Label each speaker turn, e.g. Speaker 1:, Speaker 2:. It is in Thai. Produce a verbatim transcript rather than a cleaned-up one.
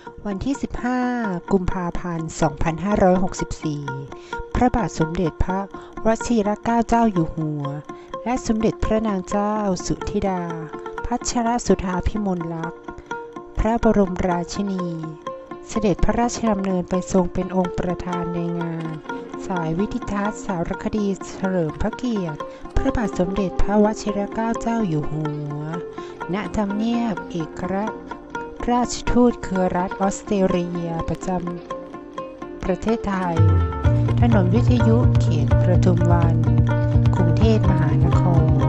Speaker 1: วันที่ สิบห้า กุมภาพันธ์ สองพันห้าร้อยหกสิบสี่ พระบาทสมเด็จพระวชิรเกล้าเจ้าอยู่หัว และสมเด็จพระนางเจ้าสุธิดา พัชรสุธาภิมลลักษณ์ พระบรมราชินี เสด็จพระราชดำเนินไปทรงเป็นองค์ประธานในงาน สายวิทิทัศน์สารคดีเฉลิมพระเกียรติ พระบาทสมเด็จพระวชิรเกล้าเจ้าอยู่หัว ณ ทำเนียบเอกอัครราชทูตเครือรัฐออสเตรเลียประจำประเทศไทย ถนนวิทยุเขตประทุมวัน กรุงเทพมหานคร